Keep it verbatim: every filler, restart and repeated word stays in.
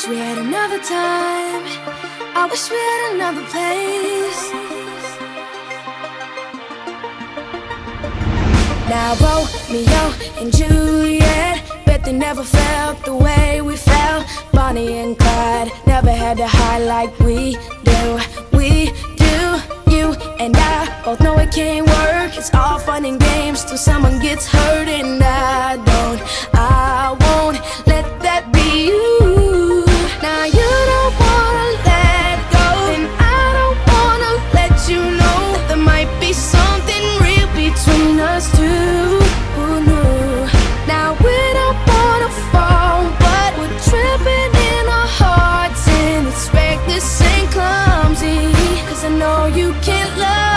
wish we had another time. I wish we had another place. Now Romeo and Juliet, bet they never felt the way we felt. Bonnie and Clyde never had to hide like we do. We do. You and I both know it can't work. It's all fun and games till someone gets hurt. And I don't, I won't let that be you. Now you don't wanna let go, and I don't wanna let you know that there might be something real between us two. Who knew? Now we don't wanna fall, but we're tripping in our hearts, and it's reckless and clumsy. Cause I know you can't love